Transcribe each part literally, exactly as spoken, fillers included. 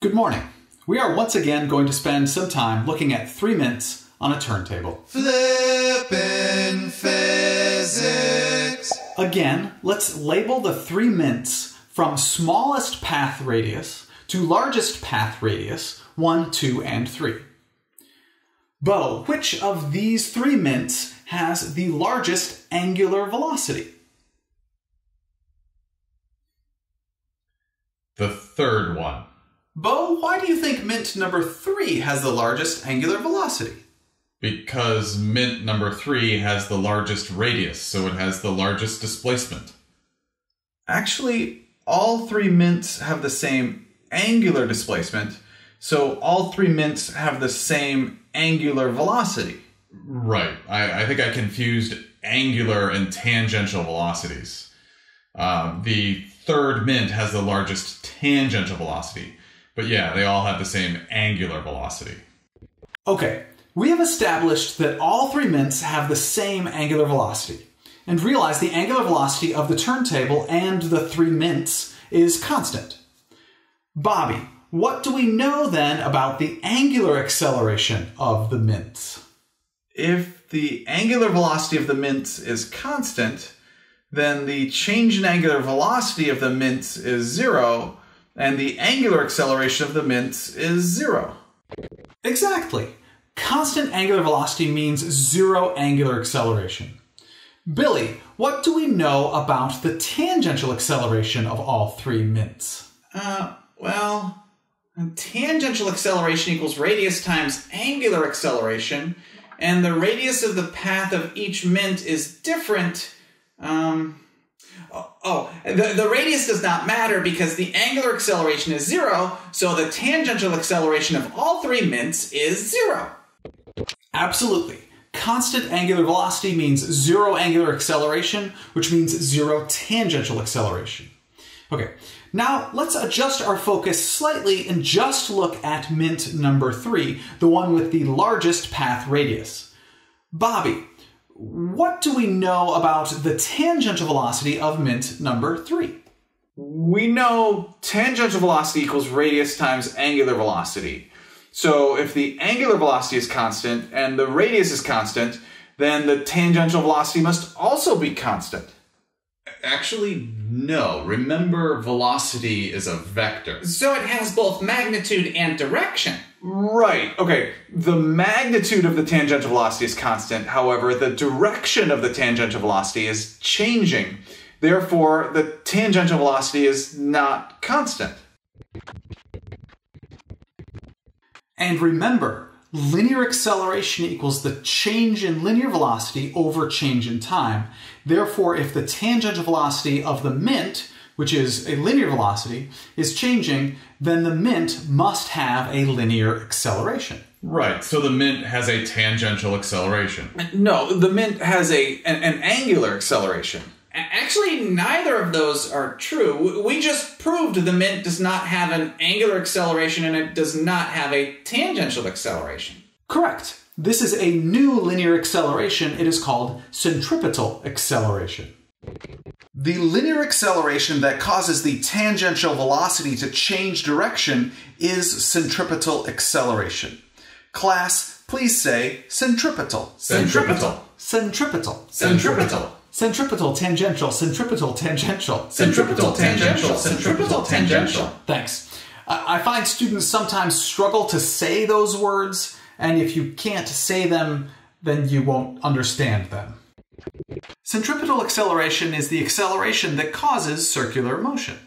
Good morning. We are once again going to spend some time looking at three mints on a turntable. Flippin' physics. Again, let's label the three mints from smallest path radius to largest path radius, one, two, and three. Bo, which of these three mints has the largest angular velocity? The third one. Bo, why do you think mint number three has the largest angular velocity? Because mint number three has the largest radius, so it has the largest displacement. Actually, all three mints have the same angular displacement, so all three mints have the same angular velocity. Right. I, I think I confused angular and tangential velocities. Uh, the third mint has the largest tangential velocity. But yeah, they all have the same angular velocity. Okay, we have established that all three mints have the same angular velocity, and realize the angular velocity of the turntable and the three mints is constant. Bobby, what do we know then about the angular acceleration of the mints? If the angular velocity of the mints is constant, then the change in angular velocity of the mints is zero, and the angular acceleration of the mints is zero. Exactly. Constant angular velocity means zero angular acceleration. Billy, what do we know about the tangential acceleration of all three mints? Uh, well, tangential acceleration equals radius times angular acceleration, and the radius of the path of each mint is different. Um... Oh, the, the radius does not matter because the angular acceleration is zero, so the tangential acceleration of all three mints is zero. Absolutely. Constant angular velocity means zero angular acceleration, which means zero tangential acceleration. Okay, now let's adjust our focus slightly and just look at mint number three, the one with the largest path radius. Bobby, what do we know about the tangential velocity of mint number three? We know tangential velocity equals radius times angular velocity. So if the angular velocity is constant and the radius is constant, then the tangential velocity must also be constant. Actually, no. Remember, velocity is a vector. So it has both magnitude and direction. Right. Okay. The magnitude of the tangential velocity is constant. However, the direction of the tangential velocity is changing. Therefore, the tangential velocity is not constant. And remember, linear acceleration equals the change in linear velocity over change in time. Therefore, if the tangential velocity of the mint, which is a linear velocity, is changing, then the mint must have a linear acceleration. Right, so the mint has a tangential acceleration. No, the mint has a an, an angular acceleration. Actually, neither of those are true. We just proved the mint does not have an angular acceleration and it does not have a tangential acceleration. Correct. This is a new linear acceleration. It is called centripetal acceleration. The linear acceleration that causes the tangential velocity to change direction is centripetal acceleration. Class, please say centripetal. Centripetal. Centripetal. Centripetal. Centripetal tangential. Centripetal tangential. Centripetal tangential. Centripetal tangential. Thanks. I find students sometimes struggle to say those words, and if you can't say them, then you won't understand them. Centripetal acceleration is the acceleration that causes circular motion.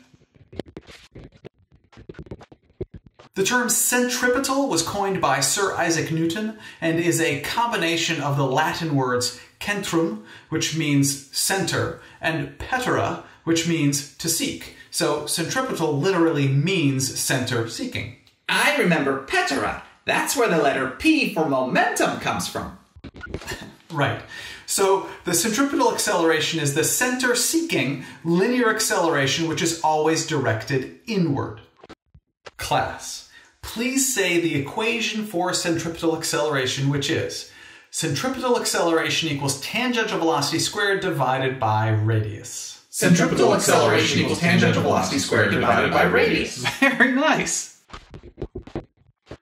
The term centripetal was coined by Sir Isaac Newton and is a combination of the Latin words centrum, which means center, and petera, which means to seek. So centripetal literally means center seeking. I remember petera. That's where the letter P for momentum comes from. Right. So the centripetal acceleration is the center-seeking linear acceleration, which is always directed inward. Class, please say the equation for centripetal acceleration, which is centripetal acceleration equals tangential velocity squared divided by radius. Centripetal acceleration equals tangential velocity squared divided by radius. Very nice.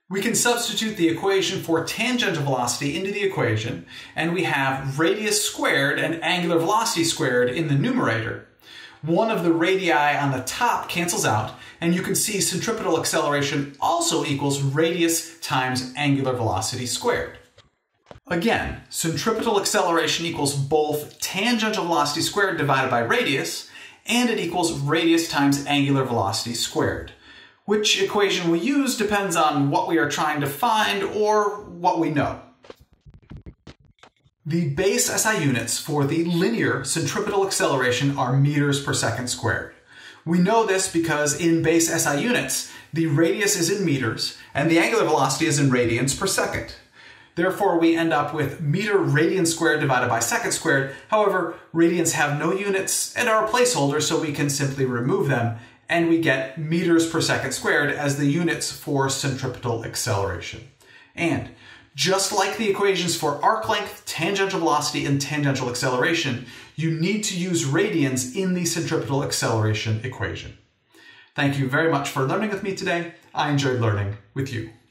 We can substitute the equation for tangential velocity into the equation, and we have radius squared and angular velocity squared in the numerator. One of the radii on the top cancels out, and you can see centripetal acceleration also equals radius times angular velocity squared. Again, centripetal acceleration equals both tangential velocity squared divided by radius, and it equals radius times angular velocity squared. Which equation we use depends on what we are trying to find or what we know. The base S I units for the linear centripetal acceleration are meters per second squared. We know this because in base S I units, the radius is in meters and the angular velocity is in radians per second. Therefore, we end up with meter radian squared divided by second squared. However, radians have no units and are a placeholder, so we can simply remove them, and we get meters per second squared as the units for centripetal acceleration. And just like the equations for arc length, tangential velocity, and tangential acceleration, you need to use radians in the centripetal acceleration equation. Thank you very much for learning with me today. I enjoyed learning with you.